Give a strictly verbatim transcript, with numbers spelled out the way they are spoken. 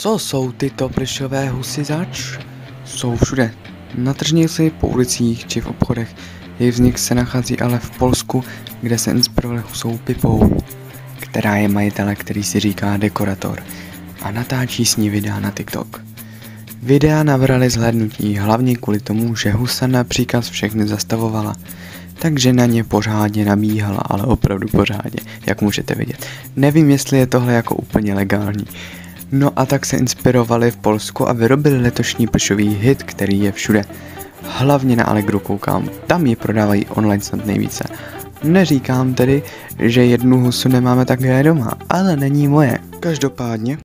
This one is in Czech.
Co jsou tyto plišové husy zač? Jsou všude. Na tržnici, po ulicích či v obchodech. Jejich vznik se nachází ale v Polsku, kde se inspirovali husou Pipou, která je majitele, který si říká dekorator a natáčí s ní videa na TikTok. Videa nabrali zhlédnutí hlavně kvůli tomu, že husa například všechny zastavovala, takže na ně pořádně nabíhala, ale opravdu pořádně, jak můžete vidět. Nevím, jestli je tohle jako úplně legální. No a tak se inspirovali v Polsku a vyrobili letošní plišový hit, který je všude. Hlavně na Allegru koukám, tam ji prodávají online snad nejvíce. Neříkám tedy, že jednu husu nemáme také doma, ale není moje. Každopádně